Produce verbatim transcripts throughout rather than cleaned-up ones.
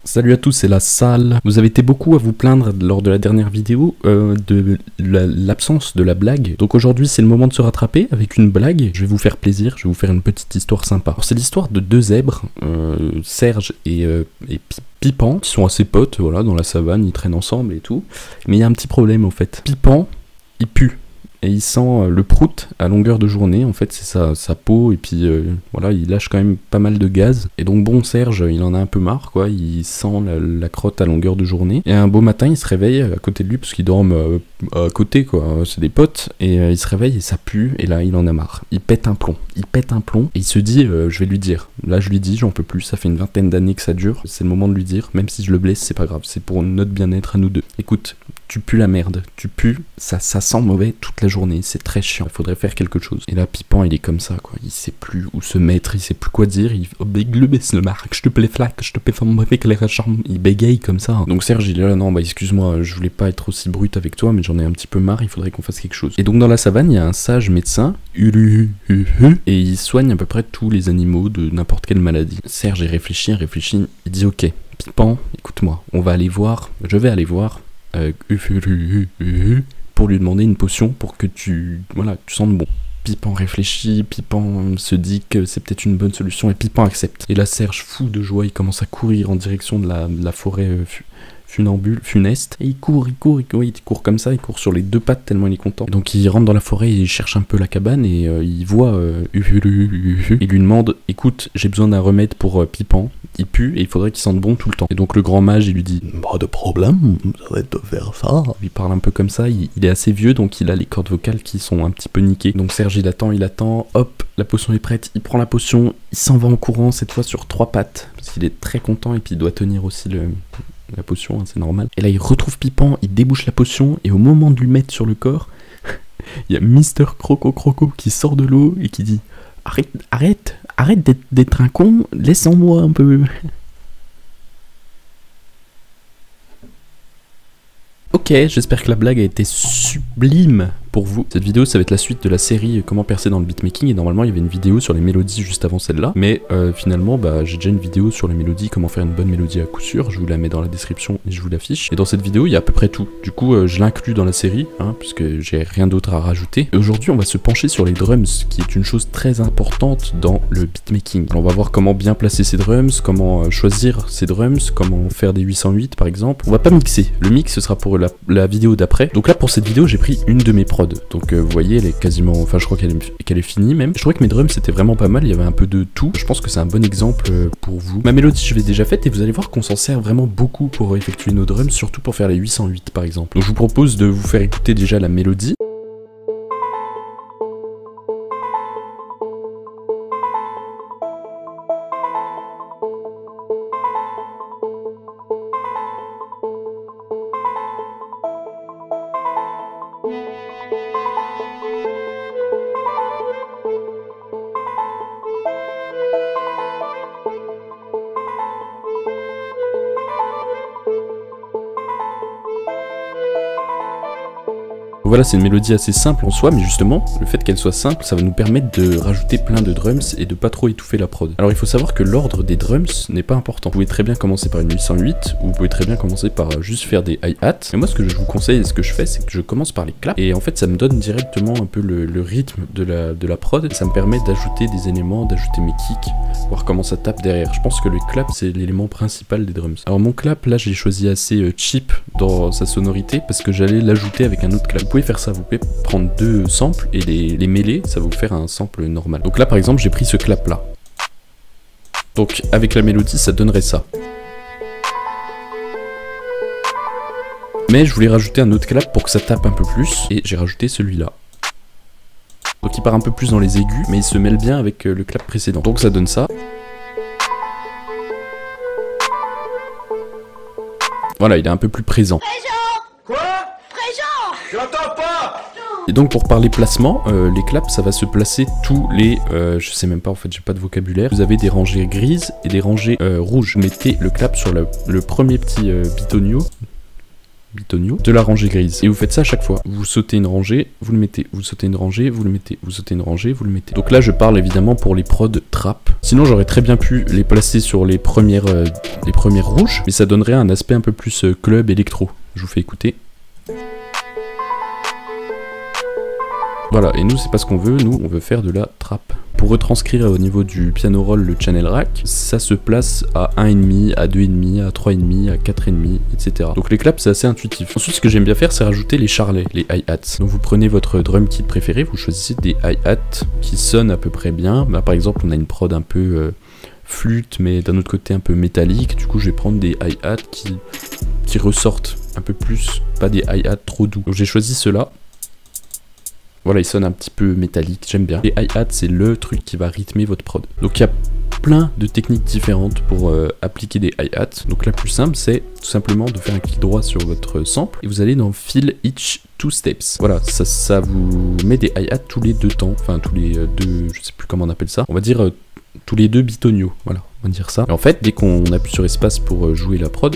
Salut à tous, c'est la salle. Vous avez été beaucoup à vous plaindre lors de la dernière vidéo euh, de l'absence de la blague. Donc aujourd'hui c'est le moment de se rattraper avec une blague. Je vais vous faire plaisir, je vais vous faire une petite histoire sympa. C'est l'histoire de deux zèbres, euh, Serge et, euh, et Pipan, qui sont assez potes, voilà, dans la savane, ils traînent ensemble et tout. Mais il y a un petit problème en fait. Pipan, il pue. Et il sent le prout à longueur de journée, en fait c'est sa, sa peau, et puis euh, voilà, il lâche quand même pas mal de gaz. Et donc bon, Serge, il en a un peu marre, quoi, il sent la, la crotte à longueur de journée. Et un beau matin, il se réveille à côté de lui, parce qu'ils dorment euh, à côté, quoi, c'est des potes, et euh, il se réveille et ça pue, et là il en a marre. Il pète un plomb, il pète un plomb, et il se dit, euh, je vais lui dire. Là je lui dis, j'en peux plus, ça fait une vingtaine d'années que ça dure, c'est le moment de lui dire, même si je le blesse, c'est pas grave, c'est pour notre bien-être à nous deux. Écoute, tu pues la merde, tu pues, ça, ça sent mauvais toute la journée, c'est très chiant, il faudrait faire quelque chose. Et là, Pipan, il est comme ça, quoi, il sait plus où se mettre, il sait plus quoi dire, il le marque, je te plais flac, je te plais avec les charmes, il bégaye comme ça. Donc Serge, il est là, non, bah excuse-moi, je voulais pas être aussi brut avec toi, mais j'en ai un petit peu marre, il faudrait qu'on fasse quelque chose. Et donc dans la savane, il y a un sage médecin, et il soigne à peu près tous les animaux de n'importe quelle maladie. Serge, il réfléchit, il réfléchit, il dit, ok, Pipan, écoute-moi, on va aller voir, je vais aller voir, Euh, pour lui demander une potion pour que tu, voilà, tu sentes bon. Pipan réfléchit, Pipan se dit que c'est peut-être une bonne solution et Pipan accepte. Et là Serge, fou de joie, il commence à courir en direction de la, de la forêt euh, funambule, funeste. Et il court, il court, il court, il court comme ça, il court sur les deux pattes tellement il est content. Donc il rentre dans la forêt et il cherche un peu la cabane et euh, il voit euh, il lui demande, écoute, j'ai besoin d'un remède pour euh, Pipan. Il pue et il faudrait qu'il sente bon tout le temps. Et donc le grand mage, il lui dit, pas de problème, ça va te faire ça. Il parle un peu comme ça, il, il est assez vieux, donc il a les cordes vocales qui sont un petit peu niquées. Donc Serge, il attend, il attend, hop, la potion est prête, il prend la potion, il s'en va en courant, cette fois sur trois pattes, parce qu'il est très content et puis il doit tenir aussi le... la potion, hein, c'est normal. Et là, il retrouve Pipan, il débouche la potion, et au moment de lui mettre sur le corps, il y a Mister Croco Croco qui sort de l'eau et qui dit, arrête, arrête, arrête d'être un con, laisse-en-moi un peu. Ok, j'espère que la blague a été sublime pour vous. Cette vidéo, ça va être la suite de la série Comment percer dans le beatmaking, et normalement il y avait une vidéo sur les mélodies juste avant celle-là, mais euh, finalement bah, j'ai déjà une vidéo sur les mélodies, comment faire une bonne mélodie à coup sûr, je vous la mets dans la description et je vous l'affiche. Et dans cette vidéo il y a à peu près tout, du coup euh, je l'inclus dans la série, hein, puisque j'ai rien d'autre à rajouter. Et aujourd'hui on va se pencher sur les drums, qui est une chose très importante dans le beatmaking. Alors, on va voir comment bien placer ces drums, comment euh, choisir ces drums, comment faire des huit cent huit par exemple. On va pas mixer, le mix ce sera pour la, la vidéo d'après. Donc là pour cette vidéo j'ai pris une de mes prods. Donc euh, vous voyez, elle est quasiment, enfin je crois qu'elle est, qu'elle est finie même. Je trouvais que mes drums c'était vraiment pas mal, il y avait un peu de tout. Je pense que c'est un bon exemple pour vous. Ma mélodie je l'ai déjà faite et vous allez voir qu'on s'en sert vraiment beaucoup pour effectuer nos drums, surtout pour faire les huit cent huit par exemple. Donc je vous propose de vous faire écouter déjà la mélodie. Voilà, c'est une mélodie assez simple en soi, mais justement, le fait qu'elle soit simple, ça va nous permettre de rajouter plein de drums et de pas trop étouffer la prod. Alors il faut savoir que l'ordre des drums n'est pas important. Vous pouvez très bien commencer par une huit cent huit, ou vous pouvez très bien commencer par juste faire des hi-hats. Et moi ce que je vous conseille et ce que je fais, c'est que je commence par les claps, et en fait ça me donne directement un peu le, le rythme de la, de la prod, ça me permet d'ajouter des éléments, d'ajouter mes kicks, voir comment ça tape derrière. Je pense que le clap c'est l'élément principal des drums. Alors mon clap, là j'ai choisi assez euh, cheap dans sa sonorité, parce que j'allais l'ajouter avec un autre clap. Vous pouvez faire ça, vous pouvez prendre deux samples et les, les mêler, ça va vous faire un sample normal. Donc là par exemple j'ai pris ce clap là. Donc avec la mélodie ça donnerait ça. Mais je voulais rajouter un autre clap pour que ça tape un peu plus, et j'ai rajouté celui-là. Donc il part un peu plus dans les aigus, mais il se mêle bien avec le clap précédent. Donc ça donne ça. Voilà, il est un peu plus présent. Quoi? Présent! J'entends pas! Et donc pour parler placement, euh, les claps ça va se placer tous les... Euh, je sais même pas en fait, j'ai pas de vocabulaire. Vous avez des rangées grises et des rangées euh, rouges. Mettez le clap sur le, le premier petit euh, bitonio. bitonio de la rangée grise. Et vous faites ça à chaque fois. Vous sautez une rangée, vous le mettez, vous sautez une rangée, vous le mettez, vous sautez une rangée, vous le mettez. Donc là, je parle évidemment pour les prods trap. Sinon, j'aurais très bien pu les placer sur les premières, euh, les premières rouges, mais ça donnerait un aspect un peu plus euh, club électro. Je vous fais écouter. Voilà, et nous c'est pas ce qu'on veut, nous on veut faire de la trap. Pour retranscrire au niveau du piano roll le channel rack, ça se place à un virgule cinq, à deux virgule cinq, à trois virgule cinq, à quatre virgule cinq, et cetera. Donc les claps c'est assez intuitif. Ensuite ce que j'aime bien faire c'est rajouter les charlets, les hi-hats. Donc vous prenez votre drum kit préféré, vous choisissez des hi-hats qui sonnent à peu près bien. Bah, par exemple on a une prod un peu euh, flûte mais d'un autre côté un peu métallique, du coup je vais prendre des hi-hats qui, qui ressortent un peu plus, pas des hi-hats trop doux. Donc j'ai choisi ceux-là. Voilà, il sonne un petit peu métallique, j'aime bien. Les hi-hats, c'est le truc qui va rythmer votre prod. Donc il y a plein de techniques différentes pour euh, appliquer des hi-hats. Donc la plus simple, c'est tout simplement de faire un clic droit sur votre sample et vous allez dans Fill Each Two Steps. Voilà, ça, ça vous met des hi-hats tous les deux temps, enfin tous les euh, deux, je sais plus comment on appelle ça. On va dire euh, tous les deux bitoniaux, voilà, on va dire ça. Et en fait, dès qu'on appuie sur espace pour euh, jouer la prod,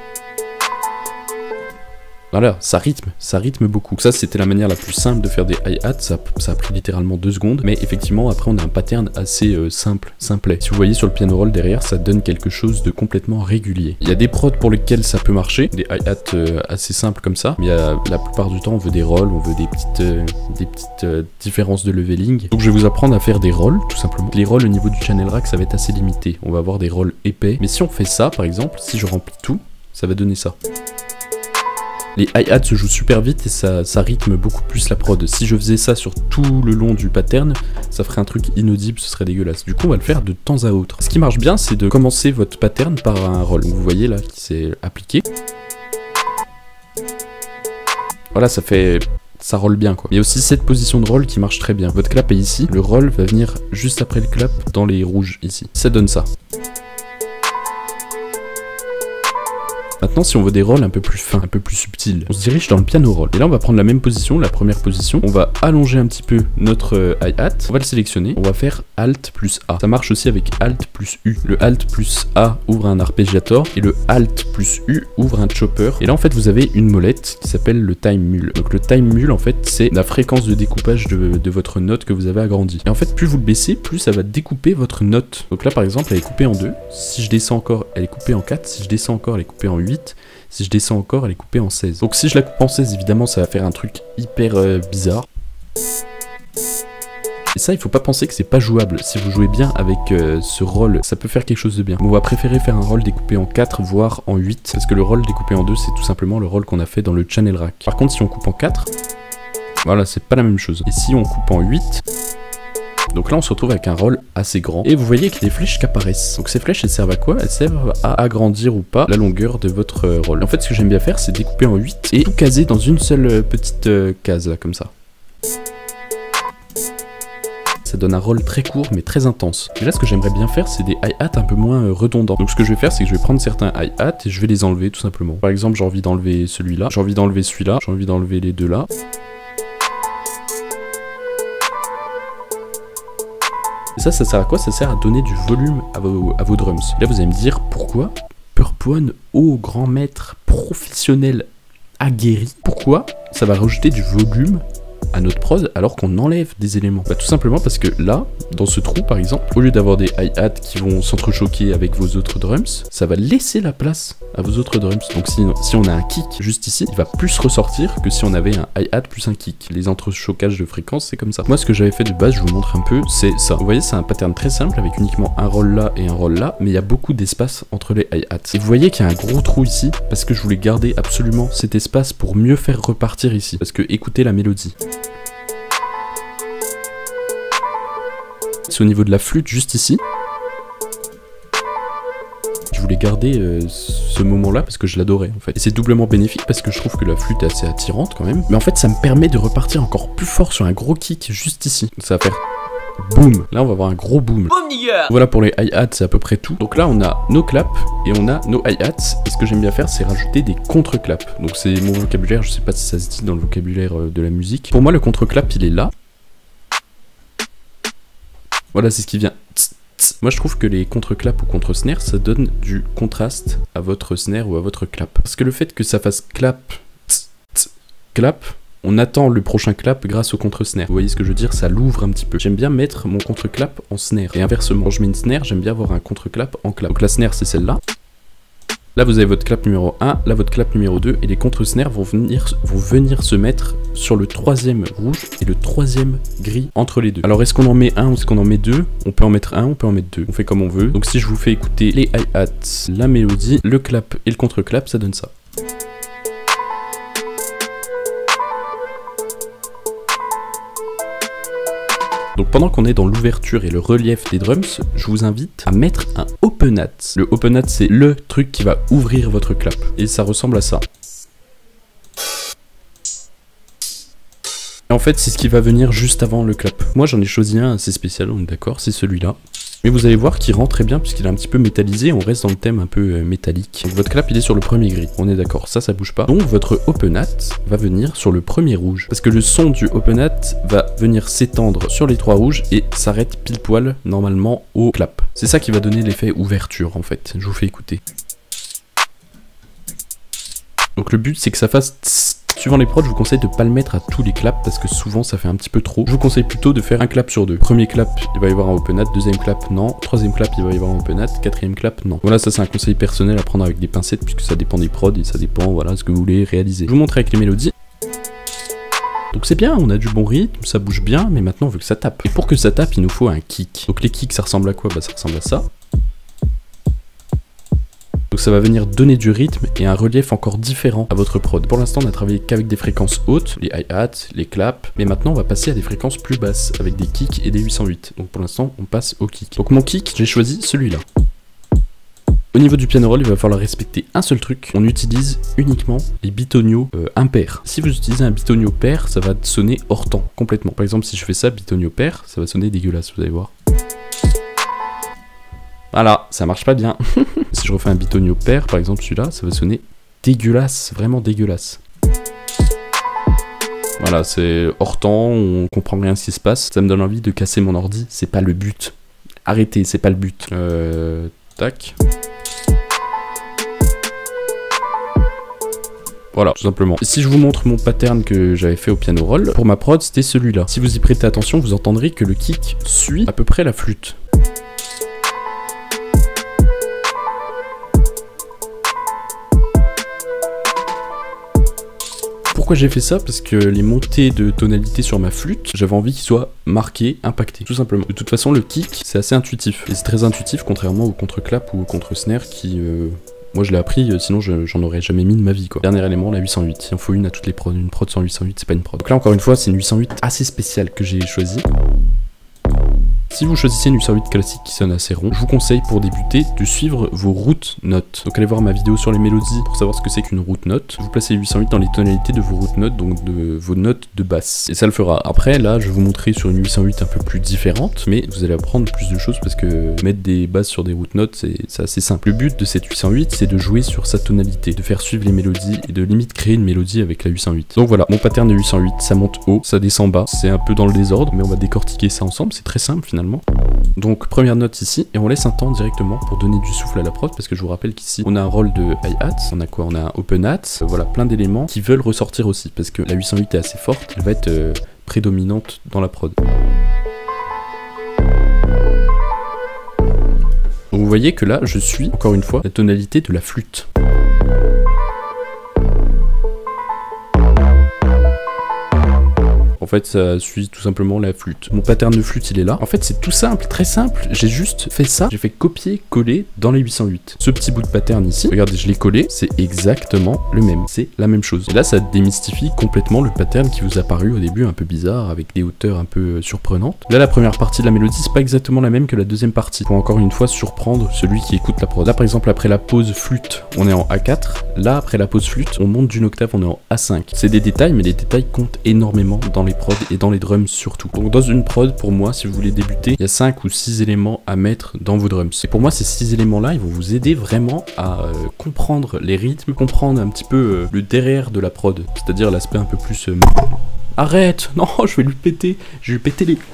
voilà, ça rythme, ça rythme beaucoup. Ça, c'était la manière la plus simple de faire des hi-hats, ça, ça a pris littéralement deux secondes, mais effectivement, après, on a un pattern assez euh, simple, simplet. Si vous voyez sur le piano roll derrière, ça donne quelque chose de complètement régulier. Il y a des prods pour lesquels ça peut marcher, des hi-hats euh, assez simples comme ça, mais il y a, la plupart du temps, on veut des rolls, on veut des petites, euh, des petites euh, différences de leveling. Donc, je vais vous apprendre à faire des rolls, tout simplement. Les rolls au niveau du channel rack, ça va être assez limité. On va avoir des rolls épais, mais si on fait ça, par exemple, si je remplis tout, ça va donner ça. Les hi-hats se jouent super vite et ça, ça rythme beaucoup plus la prod. Si je faisais ça sur tout le long du pattern, ça ferait un truc inaudible, ce serait dégueulasse. Du coup, on va le faire de temps à autre. Ce qui marche bien, c'est de commencer votre pattern par un roll. Donc, vous voyez là, qui s'est appliqué. Voilà, ça fait... ça roll bien quoi. Il y a aussi cette position de roll qui marche très bien. Votre clap est ici, le roll va venir juste après le clap dans les rouges ici. Ça donne ça. Maintenant, si on veut des rolls un peu plus fins, un peu plus subtils, on se dirige dans le piano roll. Et là, on va prendre la même position, la première position. On va allonger un petit peu notre euh, hi-hat. On va le sélectionner. On va faire Alt plus A. Ça marche aussi avec Alt plus U. Le Alt plus A ouvre un arpégiator et le Alt plus U ouvre un chopper. Et là, en fait, vous avez une molette qui s'appelle le time mule. Donc, le time mule, en fait, c'est la fréquence de découpage de, de votre note que vous avez agrandie. Et en fait, plus vous le baissez, plus ça va découper votre note. Donc là, par exemple, elle est coupée en deux. Si je descends encore, elle est coupée en quatre. Si je descends encore, elle est coupée en huit. Si je descends encore, elle est coupée en seize. Donc si je la coupe en seize, évidemment, ça va faire un truc hyper euh, bizarre. Et ça, il faut pas penser que c'est pas jouable. Si vous jouez bien avec euh, ce roll, ça peut faire quelque chose de bien. On va préférer faire un roll découpé en quatre, voire en huit, parce que le roll découpé en deux, c'est tout simplement le roll qu'on a fait dans le channel rack. Par contre, si on coupe en quatre, voilà, c'est pas la même chose. Et si on coupe en huit... donc là on se retrouve avec un roll assez grand et vous voyez qu'il y a des flèches qui apparaissent. Donc ces flèches elles servent à quoi? Elles servent à agrandir ou pas la longueur de votre roll. En fait ce que j'aime bien faire c'est découper en huit et tout caser dans une seule petite euh, case là comme ça. Ça donne un roll très court mais très intense. Et là ce que j'aimerais bien faire c'est des hi-hats un peu moins euh, redondants. Donc ce que je vais faire c'est que je vais prendre certains hi-hats et je vais les enlever tout simplement. Par exemple j'ai envie d'enlever celui-là, j'ai envie d'enlever celui-là, j'ai envie d'enlever les deux là. Et ça, ça sert à quoi? Ça sert à donner du volume à vos, à vos drums. Et là, vous allez me dire, pourquoi Purpone, ô grand maître professionnel aguerri, pourquoi ça va rajouter du volume à notre prod alors qu'on enlève des éléments? Bah tout simplement parce que là, dans ce trou par exemple, au lieu d'avoir des hi-hats qui vont s'entrechoquer avec vos autres drums, ça va laisser la place à vos autres drums. Donc si, si on a un kick juste ici, il va plus ressortir que si on avait un hi-hat plus un kick. Les entrechocages de fréquences, c'est comme ça. Moi ce que j'avais fait de base, je vous montre un peu, c'est ça. Vous voyez, c'est un pattern très simple avec uniquement un roll là et un roll là, mais il y a beaucoup d'espace entre les hi-hats. Et vous voyez qu'il y a un gros trou ici, parce que je voulais garder absolument cet espace pour mieux faire repartir ici. Parce que écoutez la mélodie. C'est au niveau de la flûte, juste ici. Je voulais garder euh, ce moment-là parce que je l'adorais en fait. Et c'est doublement bénéfique parce que je trouve que la flûte est assez attirante quand même. Mais en fait, ça me permet de repartir encore plus fort sur un gros kick juste ici. Ça va faire boum. Là, on va avoir un gros boom. Boom, nigga. Voilà pour les hi-hats, c'est à peu près tout. Donc là, on a nos claps et on a nos hi-hats. Et ce que j'aime bien faire, c'est rajouter des contre-claps. Donc c'est mon vocabulaire, je sais pas si ça se dit dans le vocabulaire euh, de la musique. Pour moi, le contre-clap, il est là. Voilà, c'est ce qui vient. Tss, tss. Moi, je trouve que les contre-claps ou contre-snare, ça donne du contraste à votre snare ou à votre clap. Parce que le fait que ça fasse clap clap, on attend le prochain clap grâce au contre-snare. Vous voyez ce que je veux dire? Ça l'ouvre un petit peu. J'aime bien mettre mon contre-clap en snare. Et inversement, quand je mets une snare, j'aime bien avoir un contre-clap en clap. Donc la snare, c'est celle-là. Là, vous avez votre clap numéro un, là, votre clap numéro deux, et les contre-snares vont venir, vont venir se mettre sur le troisième rouge et le troisième gris entre les deux. Alors, est-ce qu'on en met un ou est-ce qu'on en met deux? On peut en mettre un, on peut en mettre deux. On fait comme on veut. Donc, si je vous fais écouter les hi-hats, la mélodie, le clap et le contre-clap, ça donne ça. Donc pendant qu'on est dans l'ouverture et le relief des drums, je vous invite à mettre un open hat. Le open hat, c'est le truc qui va ouvrir votre clap. Et ça ressemble à ça. Et en fait, c'est ce qui va venir juste avant le clap. Moi, j'en ai choisi un assez spécial, on est d'accord, c'est celui-là. Mais vous allez voir qu'il rend très bien puisqu'il est un petit peu métallisé, on reste dans le thème un peu euh, métallique. Donc votre clap il est sur le premier gris, on est d'accord, ça ça bouge pas. Donc votre open hat va venir sur le premier rouge. Parce que le son du open hat va venir s'étendre sur les trois rouges et s'arrête pile poil normalement au clap. C'est ça qui va donner l'effet ouverture en fait, je vous fais écouter. Donc le but c'est que ça fasse tss. Suivant les prods, je vous conseille de pas le mettre à tous les claps parce que souvent ça fait un petit peu trop. Je vous conseille plutôt de faire un clap sur deux. Premier clap, il va y avoir un open hat, deuxième clap, non. Troisième clap, il va y avoir un open hat, quatrième clap, non. Voilà, ça c'est un conseil personnel à prendre avec des pincettes puisque ça dépend des prods et ça dépend, voilà, ce que vous voulez réaliser. Je vous montre avec les mélodies. Donc c'est bien, on a du bon rythme, ça bouge bien, mais maintenant on veut que ça tape. Et pour que ça tape, il nous faut un kick. Donc les kicks, ça ressemble à quoi? Bah ça ressemble à ça. Donc ça va venir donner du rythme et un relief encore différent à votre prod. Pour l'instant on a travaillé qu'avec des fréquences hautes, les hi-hats, les claps, mais maintenant on va passer à des fréquences plus basses avec des kicks et des huit cent huit. Donc pour l'instant on passe au kick. Donc mon kick, j'ai choisi celui-là. Au niveau du piano roll, il va falloir respecter un seul truc. On utilise uniquement les bitonio euh, impairs. Si vous utilisez un bitonio pair, ça va sonner hors temps, complètement. Par exemple si je fais ça, bitonio pair, ça va sonner dégueulasse, vous allez voir. Voilà, ça marche pas bien. Si je refais un bitonio pair, par exemple celui-là, ça va sonner dégueulasse, vraiment dégueulasse. Voilà, c'est hors temps, on comprend rien ce qui se passe. Ça me donne envie de casser mon ordi, c'est pas le but. Arrêtez, c'est pas le but. Euh... Tac. Voilà, tout simplement. Si je vous montre mon pattern que j'avais fait au piano roll, pour ma prod, c'était celui-là. Si vous y prêtez attention, vous entendrez que le kick suit à peu près la flûte. Pourquoi j'ai fait ça? Parce que les montées de tonalité sur ma flûte, j'avais envie qu'ils soient marqués, impactés, tout simplement. De toute façon, le kick, c'est assez intuitif. Et c'est très intuitif, contrairement au contre-clap ou au contre-snare qui... Euh... Moi je l'ai appris, sinon j'en aurais jamais mis de ma vie quoi. Dernier élément, la huit cent huit. Il en faut une à toutes les prods. Une prod sans huit cent huit, c'est pas une prod. Donc là encore une fois, c'est une huit cent huit assez spéciale que j'ai choisie. Si vous choisissez une huit cent huit classique qui sonne assez rond, je vous conseille pour débuter de suivre vos root notes. Donc allez voir ma vidéo sur les mélodies pour savoir ce que c'est qu'une root note. Vous placez huit cent huit dans les tonalités de vos root notes, donc de vos notes de basse. Et ça le fera. Après là, je vais vous montrer sur une huit cent huit un peu plus différente, mais vous allez apprendre plus de choses parce que mettre des basses sur des root notes, c'est assez simple. Le but de cette huit cent huit, c'est de jouer sur sa tonalité, de faire suivre les mélodies et de limite créer une mélodie avec la huit cent huit. Donc voilà, mon pattern de huit cent huit, ça monte haut, ça descend bas, c'est un peu dans le désordre, mais on va décortiquer ça ensemble, c'est très simple finalement. Donc première note ici, et on laisse un temps directement pour donner du souffle à la prod, parce que je vous rappelle qu'ici on a un rôle de hi-hat, on a quoi? On a un open hat, euh, voilà, plein d'éléments qui veulent ressortir aussi, parce que la huit cent huit est assez forte, elle va être euh, prédominante dans la prod. Donc vous voyez que là, je suis, encore une fois, la tonalité de la flûte. En fait, ça suit tout simplement la flûte. Mon pattern de flûte, il est là. En fait, c'est tout simple, très simple. J'ai juste fait ça. J'ai fait copier-coller dans les huit cent huit. Ce petit bout de pattern ici, regardez, je l'ai collé. C'est exactement le même. C'est la même chose. Et là, ça démystifie complètement le pattern qui vous a paru au début un peu bizarre, avec des hauteurs un peu surprenantes. Là, la première partie de la mélodie, c'est pas exactement la même que la deuxième partie. Pour encore une fois surprendre celui qui écoute la prod. Là, par exemple, après la pause flûte, on est en A quatre. Là, après la pause flûte, on monte d'une octave, on est en A cinq. C'est des détails, mais les détails comptent énormément dans les prod et dans les drums surtout. Donc dans une prod, pour moi, si vous voulez débuter, il y a cinq ou six éléments à mettre dans vos drums. Et pour moi, ces six éléments là, ils vont vous aider vraiment à euh, comprendre les rythmes, comprendre un petit peu euh, le derrière de la prod, c'est-à-dire l'aspect un peu plus euh... arrête, non, je vais lui péter, je vais lui péter les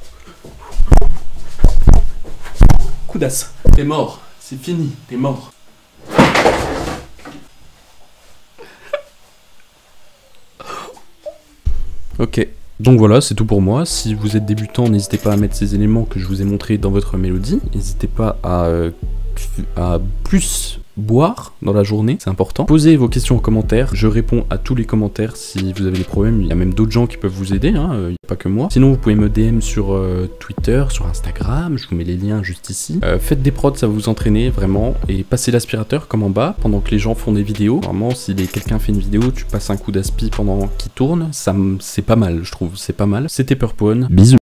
coudasse. T'es mort, c'est fini, t'es mort. Ok. Donc voilà, c'est tout pour moi. Si vous êtes débutant, n'hésitez pas à mettre ces éléments que je vous ai montrés dans votre mélodie. N'hésitez pas à, euh, à plus boire dans la journée, c'est important. Posez vos questions en commentaire, je réponds à tous les commentaires si vous avez des problèmes. Il y a même d'autres gens qui peuvent vous aider, hein, il n'y a pas que moi. Sinon vous pouvez me D M sur euh, Twitter, sur Instagram, je vous mets les liens juste ici. Euh, faites des prods, ça va vous entraîner vraiment, et passez l'aspirateur comme en bas pendant que les gens font des vidéos. Vraiment, si quelqu'un fait une vidéo, tu passes un coup d'aspi pendant qu'il tourne, ça c'est pas mal, je trouve, c'est pas mal. C'était Purpone, bisous.